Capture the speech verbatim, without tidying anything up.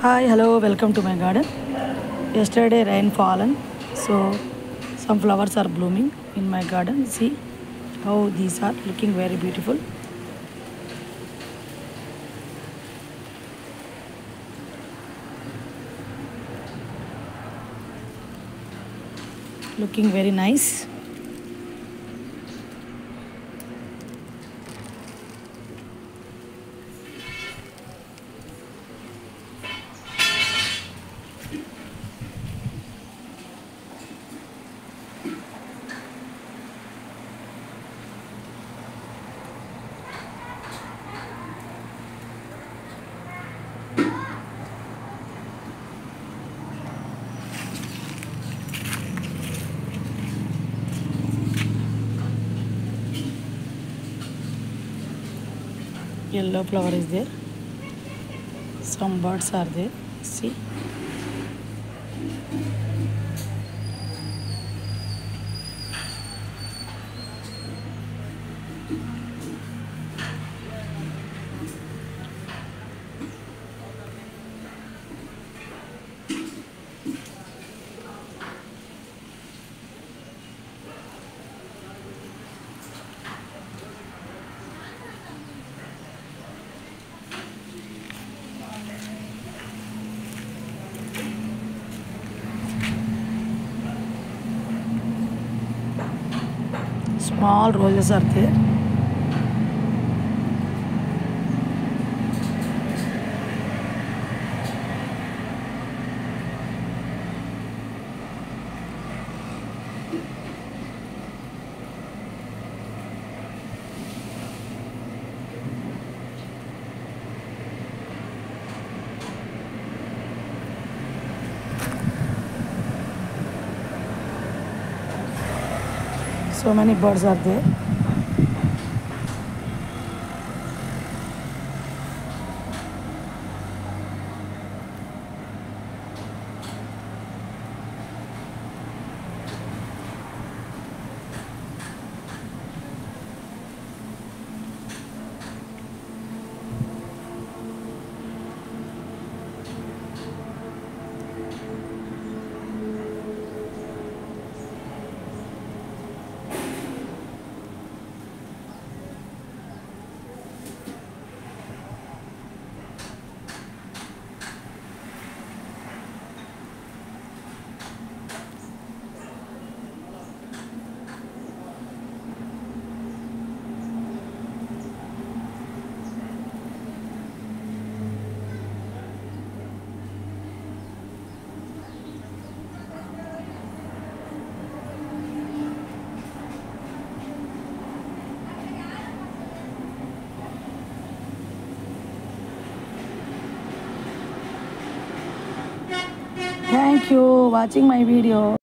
Hi, hello, welcome to my garden. Yesterday rain fallen, so some flowers are blooming in my garden. See how these are looking very beautiful. Looking very nice. Yellow flower is there. Some birds are there. See. Small roses are there. So many birds are there. Thank you watching my video.